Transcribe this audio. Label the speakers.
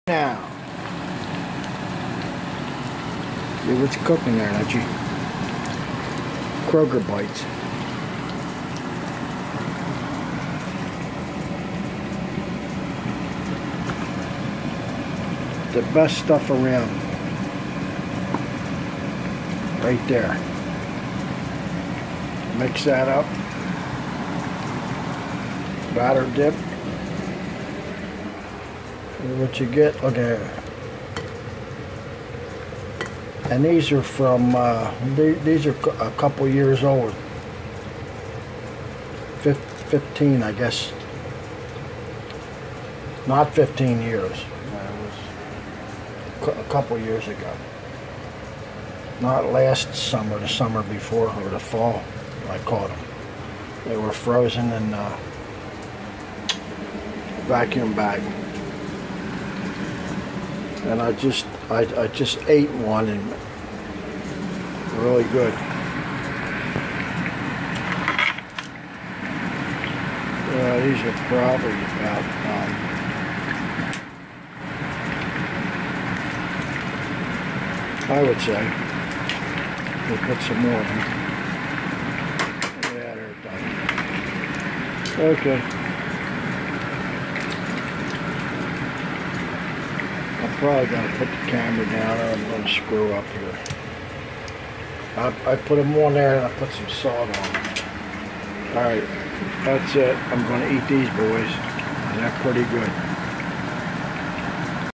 Speaker 1: Now, see what's cooking there, don't you? Kroger bites. The best stuff around. Right there. Mix that up. Batter dip. What you get, okay. And these are from, these are a couple years old. 15, I guess. Not 15 years. It was a couple years ago. Not last summer, the summer before, or the fall, I caught them. They were frozen in vacuum bag. And I just ate one, and really good. These are probably about I would say we'll put some more in. Yeah, they're done. Okay. I'm probably going to put the camera down, or I'm going to screw up here. I put them on there, and I put some salt on them. Alright, that's it. I'm going to eat these boys, and they're pretty good.